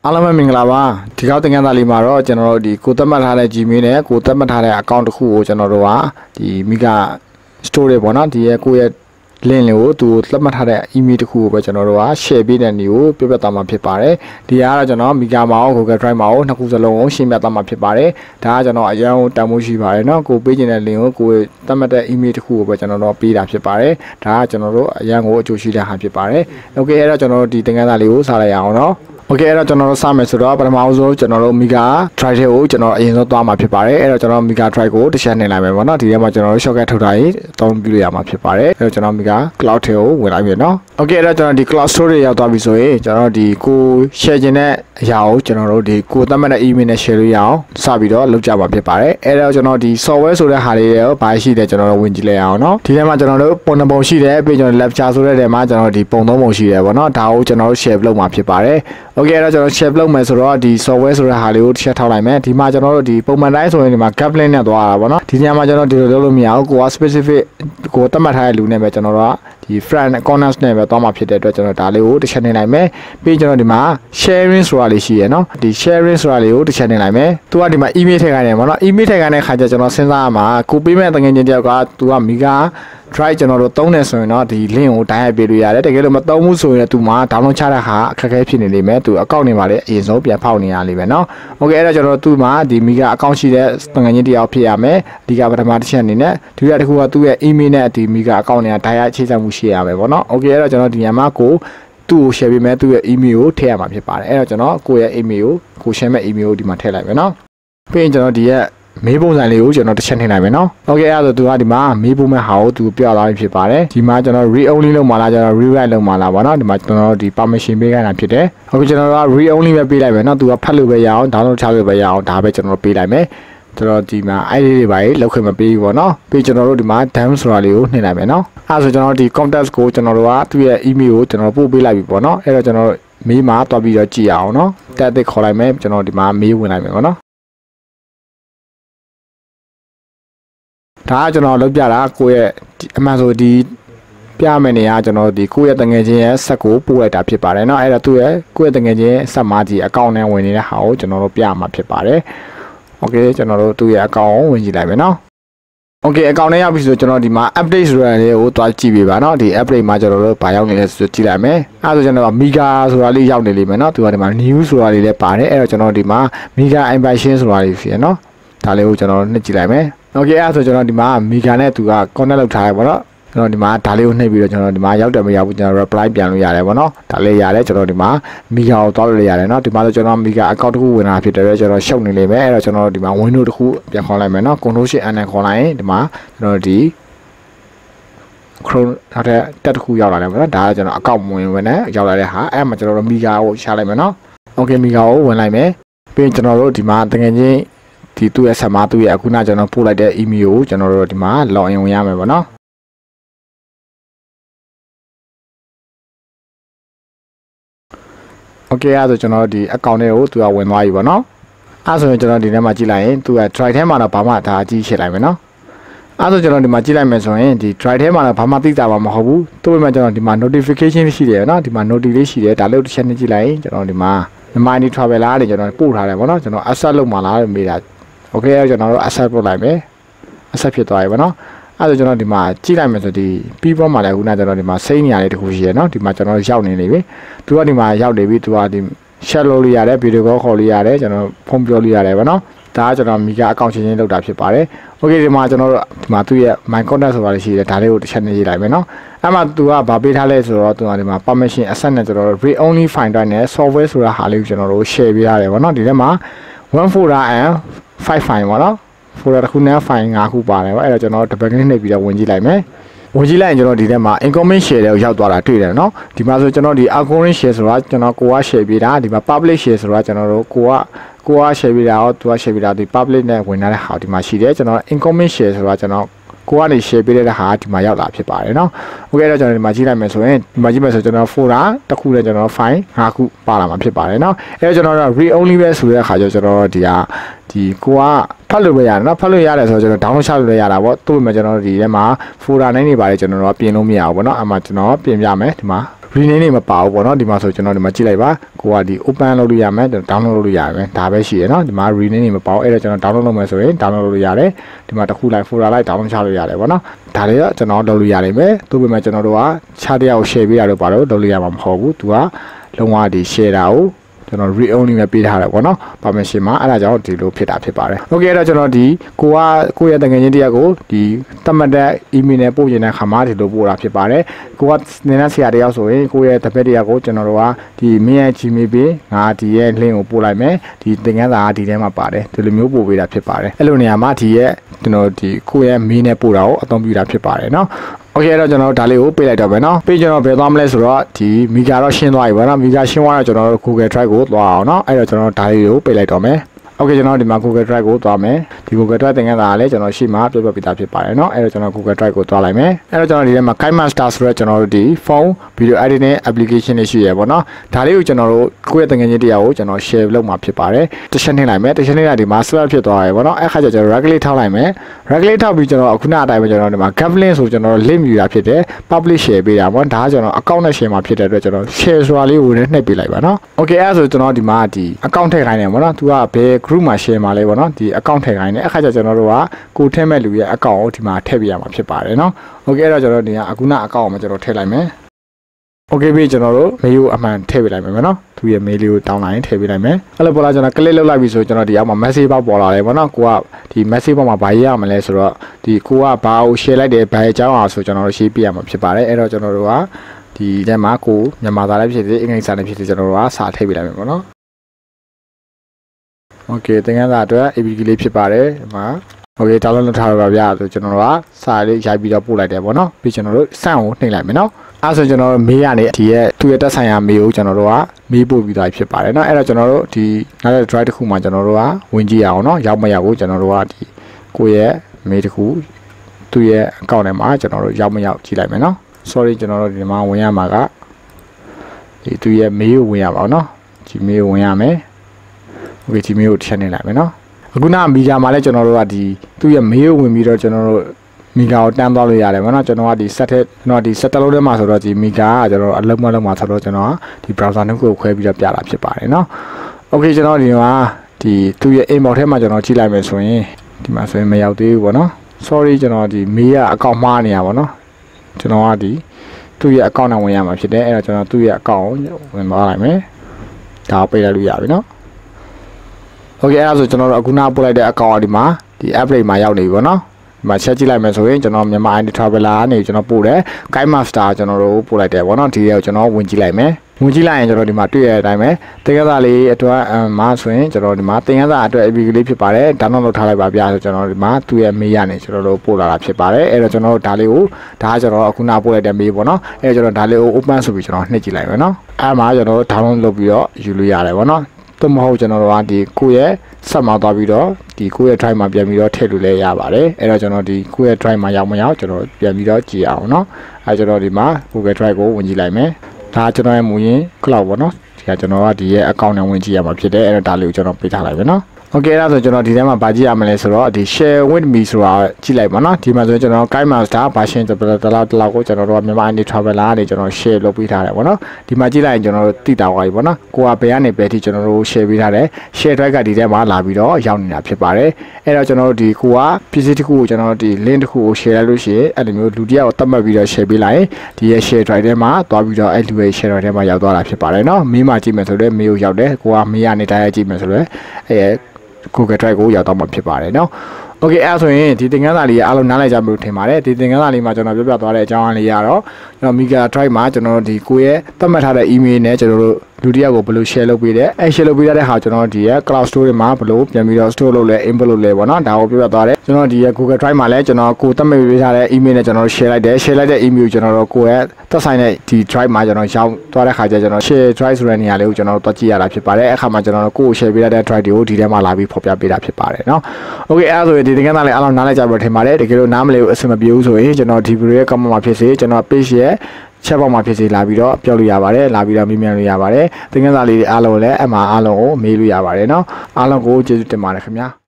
အားလုံးပဲမင်္ဂလာပါဒီကောက်သင်ခန်းစာလေးမှာတော့ကျွန်တော်တို့ဒီကိုသက်မှတ်ထားတဲ့ Gmail နဲ့ကိုသက်မှတ်ထားတဲ့ account တစ်ခုကိုကျွန်တော်တို့ကဒီ Mega Store တွေပေါ့နော်ဒီရဲ့ကိုယ့်ရဲ့ link လေးကိုသူသက်မှတ်ထားတဲ့ email တစ်ခုကိုပဲကျွန်တော်တို့က share ပေးတဲ့နေကိုပြပြသွားမှာဖြစ်ပါတယ်ဒီကတော့ကျွန်တော် Mega မှာရော Google Drive မှာရောနှစ်ခုစလုံးကိုရှင်းပြသွားမှာဖြစ်ပါတယ်ဒါကကျွန်တော်အရင်ကတန်ဖိုးရှိပါတယ်เนาะကိုပေးခြင်းတဲ့ link ကိုကိုသက်မှတ်တဲ့ email တစ်ခုကိုပဲကျွန်တော်တို့ပေးတာဖြစ်ပါတယ်ဒါကကျွန်တော်တို့အရင်ကိုအကျိုးရှိတဲ့ဟာဖြစ်ပါတယ် okay အဲ့တော့ကျွန်တော်တို့ဒီသင်ခန်းစာလေးကိုစလိုက်ရအောင်เนาะOkay အဲ့တော့ကျွန်တော်တို့စမယ်ဆိုတော့ပထမဆုံးကျွန်တော်တို့ Mega Drive ကိုကျွန်တော်အရင်ဆုံးသွားမှာဖြစ်ပါတယ်အဲ့တော့ကျွန်တော် Mega Drive ကိုတစ်ချက်နှိပ်လိုက်မယ်ပေါ့နော်ဒီထဲမှာကျွန်တော်တို့ shortcut ထုတ်ထားရင်အသုံးပြုလို့ရမှာဖြစ်ပါတယ်အဲ့တော့ကျွန်တော် Mega Cloud ထဲကိုဝင်လိုက်ပြီနော် Okay အဲ့တော့ကျွန်တော်ဒီ Cloud Store တွေရောက်သွားပြီဆိုရင်ကျွန်တော်ဒီကို share ခြင်းတဲ့အရာကိုကျွန်တော်တို့ဒီကိုသတ်မှတ်တဲ့ email နဲ့ share လို့ရအောင်စပြီးတော့လုပ်ကြပါဖြစ်ပါတယ်အဲ့တော့ကျွန်တော်ဒီ software ဆိုတဲ့ဟာလေးတွေကိုဘာရှိတယ်ကျွန်တော်တို့ဝင်ကြည့်လိုက်အောင်နော်ဒီထဲမှာကျွန်တော်တို့ပုံနှပုံရှိတယ်ပြီးကျွန်တော် lecture ဆိုတဲ့နေရာမှာကျွန်တော်ဒီပုံသုံးပုံရှိတယ်ပေါ့နော်ဒါကိုကျွန်တော်တို့ share လုပ်မှာဖြစ်ပါတယ် Okay အဲ့တော့ကျွန်တော် share လုပ်မယ်ဆိုတော့ဒီ software ဆိုတဲ့ဟာလေးကိုတစ်ချက်ထောက်လိုက်မယ်ဒီမှာကျွန်တော်တို့ဒီပုံမှန်တိုင်းဆိုရင်ဒီမှာ gap link နဲ့သွားတာပေါ့နော်ဒီနေရာမှာကျွန်တော်ဒီလိုလုပ်လို့မရဘူးကိုက specific ကိုသတ်မှတ်ထားတဲ့လူနဲ့ပဲကျွန်တော်တို့ကဒီ friend corners နဲ့ပဲသွားမှာဖြစ်တဲ့အတွက်ကျွန်တော်ဒါလေးကိုတစ်ချက်နှိပ်လိုက်မယ်ပြီးကျွန်တော်ဒီမှာ sharing ဆိုတာလေးရှိရယ်နော်ဒီ sharing ဆိုတာလေးကိုတစ်ချက်နှိပ်လိုက်မယ်သူကဒီမှာ email ထည့်ခိုင်းတယ်ပေါ့နော် email ထည့်ခိုင်းတဲ့ခါကျကျွန်တော်စဉ်းစားရမှာကိုပေးမဲ့တကယ်ချင်းတယောက်ကသူက Mega Drive ကျွန်တော်တို့သုံးနေဆိုရင်တော့ဒီ link ကိုတိုင်းရိုက်ပေးလို့ရတယ်တကယ်လို့မသုံးဘူးဆိုရင်သူမှာ download ချတဲ့ဟာအခက်အခဲဖြစ်နေလိမ့်မယ်သူ account နေပါလေအရင်ဆုံးပြန်ဖောက်နေရလိမ့်မယ်နော် Okay အဲ့တော့ကျွန်တော်တို့သူ့မှာဒီ Mega account ရှိတဲ့တကယ်ချင်းတယောက်ဖြစ်ရမယ်ဒီကပထမတစ်ချက်အနေနဲ့ဒုတိယတစ်ခုကသူ့ရဲ့ email နဲ့ဒီ Mega account နဲ့တိုင်းရိုက်ချိတ်ဆက်မှုရှိရမယ်ပေါ့နော် Okay အဲ့တော့ကျွန်တော်ဒီညမှာကိုသူ့ကို share ပေးမယ်သူ့ရဲ့ email ကိုထည့်ရမှာဖြစ်ပါတယ်အဲ့တော့ကျွန်တော်ကိုယ့်ရဲ့ email ကို share မဲ့ email ကိုဒီမှာထည့်လိုက်မယ်နော်ပြီးရင်ကျွန်တော်ဒီရဲ့မေးပုံစံလေးကိုကျွန်တော်တစ်ချက်နှိပ်လိုက်မယ်နော် Okay အဲ့ဒါဆိုသူကဒီမှာမေးပုံမဲ့ဟာကိုသူပြသွားပြီဖြစ်ပါတယ်ဒီမှာကျွန်တော် read only လုပ်မှာလားကျွန်တော် rewrite လုပ်မှာလားဗောနော်ဒီမှာကျွန်တော်ဒီ permission ပေးခိုင်းတာဖြစ်တယ် Okay ကျွန်တော်က read only ပဲပေးလိုက်မယ်နော်သူကဖတ်လို့ပဲရအောင် download ချလို့ပဲရအောင်ဒါပဲကျွန်တော်ပေးလိုက်မယ်ကျွန်တော်ဒီမှာ ID တွေပါလောက်ခွင့်မပေးဘူးဗောနော်ပြီးကျွန်တော်တို့ဒီမှာ dump ဆိုတာလေးကိုနှိပ်လိုက်မယ်နော်အဲ့ဒါဆိုကျွန်တော်ဒီ contact ကိုကျွန်တော်တို့ကသူ့ရဲ့ email ကိုကျွန်တော်ပို့ပေးလိုက်ပြီဗောနော်အဲ့တော့ကျွန်တော်မေးမှာတွားပြီးတော့ကြည့်အောင်နော်တက်တစ်ခေါ်လိုက်မယ်ကျွန်တော်ဒီမှာမေးဝင်လိုက်မယ်ဗောနော်ဒါကကျွန်တော်လုပ်ပြတာကိုယ့်ရဲ့အမှန်ဆိုဒီပြမယ်နေရကျွန်တော်ဒီကိုယ့်ရဲ့တငယ်ချင်းရဲ့ဆက်ကိုပို့လိုက်တာဖြစ်ပါတယ်เนาะအဲ့ဒါသူ့ရဲ့ကိုယ့်ရဲ့တငယ်ချင်းဆက်မှာဒီအကောင့်နဲ့ဝင်နေတဲ့ဟာကိုကျွန်တော်တို့ပြမှာဖြစ်ပါတယ်โอเคကျွန်တော်တို့သူ့ရဲ့အကောင့်ကိုဝင်ကြည့်လိုက်မယ်เนาะโอเคအကောင့်နဲ့ရောက်ပြီဆိုကျွန်တော်ဒီမှာ update ဆိုတာလေးကိုတွားကြည့်ပေးပါเนาะဒီ update မှာကျွန်တော်တို့ဘာရောက်နေလဲဆိုကြည့်လိုက်မယ်အဲ့ဒါဆိုကျွန်တော် Mega ဆိုတာလေးရောက်နေလိမ့်မယ်เนาะသူကဒီမှာ new ဆိုတာလေးလည်းပါတယ်အဲ့တော့ကျွန်တော်ဒီမှာ Mega invitation ဆိုတာလေးဖြစ်ရเนาะဒါလေးကိုကျွန်တော်နှိပ်ကြည့်လိုက်မယ်Okay အဲ့ဒါဆိုကျွန်တော်ဒီမှာ Mega နဲ့သူက connect လုပ်ထားရပါတော့ကျွန်တော်ဒီမှာဒါလေးကိုနှိပ်ပြီးတော့ကျွန်တော်ဒီမှာရောက်တယ်မရောက်ဘူးကျွန်တော် reply ပြန်လို့ရတယ်ပေါ့နော်ဒါလေးရတယ်ကျွန်တော်ဒီမှာ Mega ကိုတောက်လို့ရတယ်နော်ဒီမှာဆိုကျွန်တော် Mega account တစ်ခုဝင်လာဖြစ်တယ်ကျွန်တော်ရှုပ်နေလိမ့်မယ်အဲ့တော့ကျွန်တော်ဒီမှာ window တစ်ခုပြန်ခေါ်လိုက်မယ်နော် Control Shift N နဲ့ခေါ်လိုက်ရင်ဒီမှာကျွန်တော်ဒီ Chrome နောက်ထပ်တက်တစ်ခုရောက်လာတယ်ပေါ့နော်ဒါကကျွန်တော် account ဝင်နေရောက်လာတဲ့ဟာအဲ့မှာကျွန်တော်တို့ Mega ကိုရှာလိုက်မယ်နော် Okay Mega ကိုဝင်လိုက်မယ်ပြီးရင်ကျွန်တော်တို့ဒီမှာတကယ်ချင်းဒီသူ့ရဲ့ဆက်မှာသူ့ရဲ့အခုနကျွန်တော်ပို့လိုက်တဲ့ email ကိုကျွန်တော်တို့ဒီမှာ login ဝင်ရမယ်ပေါ့နော် Okay အဲ့ဒါဆိုကျွန်တော်ဒီ account တွေကိုသူကဝင်သွားပြီပေါ့နော်အဲ့ဆိုရင်ကျွန်တော်ဒီထဲမှာကြည့်လိုက်ရင်သူက drive ထဲမှာတော့ဘာမှဒါကြည့်ရှင်းလိုက်မယ်နော်အဲ့ဆိုကျွန်တော်ဒီမှာကြည့်လိုက်မယ်ဆိုရင်ဒီ drive ထဲမှာတော့ဘာမှသိတာမှမဟုတ်ဘူးသူ့ဘက်မှာကျွန်တော်ဒီမှာ notification ရှိတယ်နော်ဒီမှာ notification လေးရှိတယ်ဒါလေးတစ်ချက်နဲ့ကြည့်လိုက်ရင်ကျွန်တော်ဒီမှာ Money Traveler တွေကျွန်တော်ပို့ထားတယ်ပေါ့နော်ကျွန်တော် accept လုပ်မှာလားလို့မေးတာ Okay အဲ့ကျွန်တော်တို့ accept လုပ်လိုက်မယ် accept ဖြစ်သွားပြီပေါ့နော်အဲ့ဒါကျွန်တော်ဒီမှာကြည့်လိုက်မယ်ဆိုဒီပြီးပေါ်မှာလည်းခုနကကျွန်တော်ဒီမှာစိမ့်နေရတဲ့တခုရှိရနော်ဒီမှာကျွန်တော်ရောက်နေပြီသူကဒီမှာရောက်နေပြီသူကဒီ share လုပ်လို့ရတယ် video call ခေါ်လို့ရတယ်ကျွန်တော်ဖုန်းပြောလို့ရတယ်ပေါ့နော်ဒါကကျွန်တော် Mega account ချင်းချင်းလုပ်တာဖြစ်ပါတယ် Okay ဒီမှာကျွန်တော်တို့ဒီမှာသူ့ရဲ့ my contact ဆိုတာရှိတယ်ဒါလေးကိုတစ်ချက်နဲ့ရေးလိုက်မယ်နော်အဲ့မှာသူကဗာပေးထားလဲဆိုတော့သူကဒီမှာ permission access နဲ့ကျွန်တော်တို့ read only file တိုင်းနဲ့ software ဆိုတာဟာလေးကိုကျွန်တော်တို့ share ပေးရတယ်ပေါ့နော်ဒီထဲမှာ one folder and 5 file ပေါ့နော် folder တစ်ခုနဲ့ file 5ခုပါတယ်ပေါ့အဲ့တော့ကျွန်တော် double click နှိပ်ပြီးတော့ဝင်ကြည့်လိုက်မယ်ဝင်ကြည့်လိုက်ရင်ကျွန်တော်ဒီထဲမှာ incoming share တွေကိုရောက်သွားတာတွေ့တယ်နော်ဒီမှာဆိုကျွန်တော်ဒီ outgoing share ဆိုတာကျွန်တော်ကိုက share ပေးတာဒီမှာ public share ဆိုတာကျွန်တော်တို့ကိုက share ပေးတာရောသူက share ပေးတာဒီ public နဲ့ဝင်လာတဲ့ဟာဒီမှာရှိတယ်ကျွန်တော် incoming share ဆိုတာကျွန်တော်ကိုကနေ share ပေးတဲ့ဟာဒီမှာရောက်လာဖြစ်ပါတယ်နော် Okay အဲ့တော့ကျွန်တော်ဒီမှာကြည့်လိုက်မယ်ဆိုရင်ဒီမှာကြည့်မယ်ဆိုကျွန်တော် folder တစ်ခုနဲ့ကျွန်တော် file 5ခုပါလာမှာဖြစ်ပါတယ်နော်အဲ့တော့ကျွန်တော်တို့ read only ပဲဆိုတဲ့အခါကျကျွန်တော်ဒီဟာဒီကိုကဖတ်လို့ပဲရတယ်နော်ဖတ်လို့ရတယ်ဆိုတော့ကျွန်တော် download ချလို့ရတာပေါ့သူ့မှာကျွန်တော်ဒီထဲမှာ folder နိုင်နေပါတယ်ကျွန်တော်တို့ပြင်လို့မရဘူးပေါ့နော်အဲ့မှာကျွန်တော်ပြင်ပြမယ်ဒီမှာ rename နေမပါဘူးပေါ့နော်ဒီမှာဆိုကျွန်တော်ဒီမှာကြည့်လိုက်ပါကိုကဒီ open လုပ်လို့ရမယ် download လုပ်လို့ရမယ်ဒါပဲရှိရနော်ဒီမှာ rename နေမပါဘူးအဲ့တော့ကျွန်တော် download လုပ်မယ်ဆိုရင် download လုပ်လို့ရတယ်ဒီမှာတစ်ခုလိုက် folder လိုက် download ချလို့ရတယ်ပေါ့နော်ဒါတွေတော့ကျွန်တော်လုပ်လို့ရတယ်မယ်သူ့ပေမဲ့ကျွန်တော်တို့ကခြားတရားကို share ပေးတာတော့ပါတော့လုပ်လို့ရမှာမဟုတ်ဘူးသူကလုံးဝဒီ share တာကိုကျွန်တော် read only ပဲပေးထားတယ်ပေါ့နော် permission မှာအဲ့ဒါကြောင့်ဒီလိုဖြစ်တာဖြစ်ပါတယ် okay အဲ့တော့ကျွန်တော်ဒီကိုရဲ့တကယ်ချင်းတရားကိုဒီတတ်မှတ်တဲ့ email နဲ့ပို့ရင်တဲ့ခါမှာဒီလိုပို့တာဖြစ်ပါတယ်ကိုကနင်းတဲ့ဆရာတယောက်ဆိုရင်ကိုရဲ့တပည့်တရားကိုကျွန်တော်တို့ကဒီမင်းရဲ့ Gmail ပေးငါဒီရဲ့ link ကိုပို့လိုက်မယ်ဒီသင်ခန်းစာကဒီထဲမှာပါတယ်ဒီလိုမျိုးပို့ပေးတာဖြစ်ပါတယ်အဲ့လိုနေရာမှာဒီရဲ့ကျွန်တော်ဒီကိုရဲ့ mail နဲ့ပို့တာကိုအသုံးပြုတာဖြစ်ပါတယ်เนาะโอเคအဲ့တော့ကျွန်တော်တို့ဒါလေးကိုပေးလိုက်တော့မယ်เนาะပေးကျွန်တော်ဘယ်သွားမလဲဆိုတော့ဒီမီဂါတော့ရှင်းသွားပြီပေါ့เนาะမီဂါရှင်းသွားတော့ကျွန်တော်တို့ Google Drive ကိုသွားအောင်เนาะအဲ့တော့ကျွန်တော်တို့ဒါလေးကိုပေးလိုက်တော့မယ်โอเคကျွန်တော်ဒီမှာ Google Drive ကိုသွားမယ်ဒီ Google Drive သင်ခန်းစာကလည်းကျွန်တော်ရှေ့မှာပြပြပေးတာဖြစ်ပါတယ်เนาะအဲ့တော့ကျွန်တော် Google Drive ကိုသွားလိုက်မယ်အဲ့တော့ကျွန်တော်ဒီထဲမှာ KineMaster ဆိုတော့ကျွန်တော်တို့ဒီ phone video editing application တွေရှိရပေါ့เนาะဒါလေးကိုကျွန်တော်တို့ကိုယ့်ရဲ့သင်ခန်းချင်းတရားကိုကျွန်တော် share လုပ်မှာဖြစ်ပါတယ်တစ်ချက်နှိမ့်လိုက်မယ်တစ်ချက်နှိမ့်လိုက်ဒီမှာ swap ဖြစ်သွားရပေါ့เนาะအဲ့ခါကျကျွန်တော် regulate ထောက်လိုက်မယ် regulate ထောက်ပြီးကျွန်တော်အခုနအတိုင်းပဲကျွန်တော်ဒီမှာ gap link ဆိုကျွန်တော် link ယူတာဖြစ်တယ် publish share ပေးတာပေါ့ဒါကကျွန်တော် account နဲ့ share မှာဖြစ်တဲ့အတွက်ကျွန်တော် share ဆိုတာလေးကိုလည်းနှိပ်ပေးလိုက်ပါเนาะ okay အဲ့ဒါဆိုကျွန်တော်ဒီမှာဒီ account ထည့်ခိုင်းတယ်ပေါ့เนาะသူကဘယ် group မှာ share မှာလဲပေါ့เนาะဒီ account ထည့်ခိုင်းတယ်အခါကျကျွန်တော်တို့ကကိုထည့်မဲ့လူရဲ့ account ကိုဒီမှာထည့်ပေးရမှာဖြစ်ပါတယ်เนาะ okay အဲ့တော့ကျွန်တော်ဒီကအခုန account ကိုကျွန်တော်ထည့်လိုက်မယ် okay ပြီကျွန်တော်တို့ mail ကိုအမှန်ထည့်ပေးလိုက်မယ်เนาะသူရဲ့ mail လေးကိုတောင်းလိုက်ရင်ထည့်ပေးလိုက်မယ်အဲ့လိုပေါ်လာကျွန်တော် click လုပ်လိုက်ပြီဆိုကျွန်တော်ဒီအောက်မှာ message ပေါက်ပေါ်လာတယ်ပေါ့เนาะကိုကဒီ message ပေါက်မှာဘာရေးရမလဲဆိုတော့ဒီကိုကဘာကို share လိုက်တယ်ဘာအကြောင်းအောင်ဆိုကျွန်တော်တို့ရေးပြရမှာဖြစ်ပါတယ်အဲ့တော့ကျွန်တော်တို့ကဒီထဲမှာကိုမြန်မာစာလည်းဖြစ်စေအင်္ဂလိပ်စာလည်းဖြစ်စေကျွန်တော်တို့ကစာထည့်ပေးလိုက်မယ်ပေါ့เนาะ okay သင်ခန်းစာအတွက် APK လေးဖြစ်ပါတယ်ဒီမှာ okay တောင်းလို့ထားရပါဗျာဆိုကျွန်တော်တို့ကစာလေးရိုက်ပြီးတော့ပို့လိုက်တယ်ပေါ့နော်ပြီးကျွန်တော်တို့စန့်ကိုနှိပ်လိုက်မယ်နော်အဲ့ဆိုကျွန်တော်တို့မေးရနေဒီရဲ့သူ့ရဲ့တက်ဆိုင်ရာမေးကိုကျွန်တော်တို့ကမေးပို့ပြီးသားဖြစ်ပါတယ်နော်အဲ့တော့ကျွန်တော်တို့ဒီနောက်တဲ့ drive တစ်ခုမှာကျွန်တော်တို့ကဝင်ကြည့်အောင်နော်ရောက်မရောက်ကိုကျွန်တော်တို့ကဒီကိုယ့်ရဲ့မေးတစ်ခုသူ့ရဲ့ account ထဲမှာကျွန်တော်တို့ရောက်မရောက်ကြည့်လိုက်မယ်နော် sorry ကျွန်တော်တို့ဒီမှာဝင်ရမှာကဒီသူ့ရဲ့မေးကိုဝင်ရပါအောင်နော်ဒီမေးကိုဝင်ရမယ် okay ဒီမေးကိုထည့်နေလိုက်မယ်နော်အခုနမီဂါမှာလည်းကျွန်တော်တို့ကဒီသူ့ရဲ့ mail ဝင်ပြီးတော့ကျွန်တော်တို့မီဂါကိုတန်းသွားလို့ရတယ်ဗောနော်ကျွန်တော်ကဒီ set ကျွန်တော်ဒီ set လုံးထဲမှာဆိုတော့ဒီမီဂါကကျွန်တော်အလုံးမလုံးမှာဆိုတော့ကျွန်တော်ကဒီ browser နှစ်ခုကိုခွဲပြီးတော့ပြတာဖြစ်ပါတယ်နော် okay ကျွန်တော်ဒီမှာဒီသူ့ရဲ့ inbox ထဲမှာကျွန်တော်ကြည့်လိုက်မယ်ဆိုရင်ဒီမှာဆိုရင်မရောက်သေးဘူးဗောနော် sorry ကျွန်တော်ဒီ mail က account မှားနေရဗောနော်ကျွန်တော်ကဒီသူ့ရဲ့ account နဲ့ဝင်ရမှာဖြစ်တယ်အဲ့တော့ကျွန်တော်သူ့ရဲ့ account ကိုဝင်သွားလိုက်မယ်ဒါကိုပေးလိုက်လို့ရပြီနော်okay အဲ့ဒါဆိုကျွန်တော်တို့အခုနပို့လိုက်တဲ့ account ဒီမှာဒီ app လေးမှာရောက်နေပြီဗောနော်ဒီမှာချက်ကြည့်လိုက်မယ်ဆိုရင်ကျွန်တော်မြန်မာ ID traveler ကနေကျွန်တော်ပို့တယ် KineMaster ကျွန်တော်တို့ပို့လိုက်တယ်ဗောနော်ဒီရဲ့ကျွန်တော်ဝင်ကြည့်လိုက်မယ်ဝင်ကြည့်လိုက်ရင်ကျွန်တော်ဒီမှာတွေ့ရတဲ့အတိုင်းပဲသင်ခန်းစာလေးအတွက်မှာဆိုရင်ကျွန်တော်ဒီမှာသင်ခန်းစာအတွက် APK လေးဖြစ်ပါတယ် download လုပ်ထားလိုက်ပါဗျာဆိုကျွန်တော်ဒီမှာသူ့ရဲ့ mail ရနေကျွန်တော်တို့ပို့လာတာဖြစ်ပါတယ်အဲ့တော့ကျွန်တော်တို့ဒါလေးကိုဒါကကျွန်တော်အခုနပို့လိုက်တဲ့ mail ပေါ့နော်အဲ့တော့ကျွန်တော်ဒါလေးကို open ဆိုပြီးကျွန်တော်နှိပ်ကြည့်လိုက်မယ်နော်အဲ့မှာကျွန်တော်တို့ download လုပ်ပြီးတော့ယူလို့ရတယ်ဗောနော်သို့မဟုတ်ကျွန်တော်တို့ကဒီကိုယ့်ရဲ့ဆက်မှာသွားပြီးတော့ဒီကိုယ့်ရဲ့ drive မှာပြန်ပြီးတော့ထည့်လို့လည်းရပါတယ်အဲ့တော့ကျွန်တော်ဒီကိုယ့်ရဲ့ drive မှာရောက်မရောက်ကျွန်တော်ပြန်ပြီးတော့ကြည့်အောင်เนาะအဲကျွန်တော်ဒီမှာ Google Drive ကိုဝင်ကြည့်လိုက်မယ်ဒါကျွန်တော်ရဲ့မူရင်း cloud ပေါ့เนาะဒီကကျွန်တော်ကဒီရဲ့ account နဲ့ဝင်ကြည့်ရမှာဖြစ်တယ်အဲ့တော့ဒါလေးကိုကျွန်တော်ပေးထားလိုက်မယ်เนาะ okay အဲ့ဒါဆိုကျွန်တော်ဒီထဲမှာဗာကြည့်ရမလဲဆိုတော့ဒီ share with me ဆိုတာကြည့်လိုက်ပါเนาะဒီမှာဆိုရင်ကျွန်တော် KineMaster version တလောက်ကိုကျွန်တော်တို့မြန်မာ ID traveler ကနေကျွန်တော် share လုပ်ပေးထားတယ်ပေါ့เนาะဒီမှာကြည့်လိုက်ရင်ကျွန်တော်တို့သိတာသွားပြီပေါ့เนาะကိုကဘယ်ကနေဘယ်ထိကျွန်တော်တို့ share ပေးထားတယ် share drive ကဒီထဲမှာလာပြီးတော့ရောက်နေတာဖြစ်ပါတယ်အဲ့တော့ကျွန်တော်တို့ဒီကိုကပစ္စည်းတစ်ခုကိုကျွန်တော်တို့ဒီ link တစ်ခုကို share လိုက်လို့ရှိရင်အဲ့လိုမျိုးလူတယောက်ကိုသတ်မှတ်ပြီးတော့ share ပေးလိုက်ရင်ဒီရဲ့ share drive ထဲမှာသွားပြီးတော့အဲ့လူရဲ့ share drive ထဲမှာရောက်သွားတာဖြစ်ပါတယ်เนาะမင်းမှာကြည့်မယ်ဆိုတော့မေးကိုရောက်တယ်ကိုကမေးရနေတိုင်းကြည့်မယ်ဆိုတော့အဲ့ Google Drive ကိုရောက်တော့မှာဖြစ်ပါတယ်เนาะ okay အဲ့ဆိုရင်ဒီသင်ခန်းစာလေးအားလုံးနားလည်ကြပြီလို့ထင်ပါတယ်ဒီသင်ခန်းစာလေးမှာကျွန်တော်ပြောပြသွားတဲ့အကြောင်းအရာလေးကတော့ကျွန်တော် Mega Drive မှာကျွန်တော်တို့ဒီကိုရဲ့သတ်မှတ်ထားတဲ့ email နဲ့ကျွန်တော်တို့လူတယောက်ကိုဘယ်လို share လုပ်ပေးတယ်အဲ share လုပ်ပေးတဲ့ဟာကျွန်တော်ဒီရဲ့ cloud store မှာဘယ်လိုပြန်ပြီးတော့ store လုပ်လဲ input လုပ်လဲပေါ့နော်ဒါကိုပြောပြသွားတယ်ကျွန်တော်ဒီရဲ့ Google Drive မှာလည်းကျွန်တော်ကိုသတ်မှတ်ပေးထားတဲ့ email နဲ့ကျွန်တော် share လိုက်တယ် share လိုက်တဲ့ email ကိုကျွန်တော်တို့ကိုရဲ့သက်ဆိုင်တဲ့ဒီ drive မှာကျွန်တော်ရောက်သွားတဲ့ခါကျကျွန်တော် share drive ဆိုတဲ့နေရာလေးကိုကျွန်တော်တို့တွက်ကြည့်ရတာဖြစ်ပါတယ်အခါမှာကျွန်တော်တို့ကို share ပေးတဲ့ drive တွေကိုဒီထဲမှာလာပြီးဖော်ပြပေးတာဖြစ်ပါတယ်เนาะ okay အဲ့ဒါဆိုရင်ဒီသင်ခန်းစာလေးအားလုံးနားလည်ကြပါထင်ပါတယ်တကယ်လို့နားမလည်ဘူးအဆင်မပြေဘူးဆိုရင်ကျွန်တော်ဒီ video ရဲ့ comment မှာဖြစ်စေကျွန်တော် page ရဲ့ချက်ပေါက်မှာဖြစ်စေလာပြီးတော့ပြောလို့ရပါတယ်လာပြီးတော့မေးမြန်းလို့ရပါတယ်သင်ခန်းစာလေးအားလုံးလည်းအမှအားလုံးကိုမေးလို့ရပါတယ်เนาะအားလုံးကိုကျေးဇူးတင်ပါတယ်ခင်ဗျာ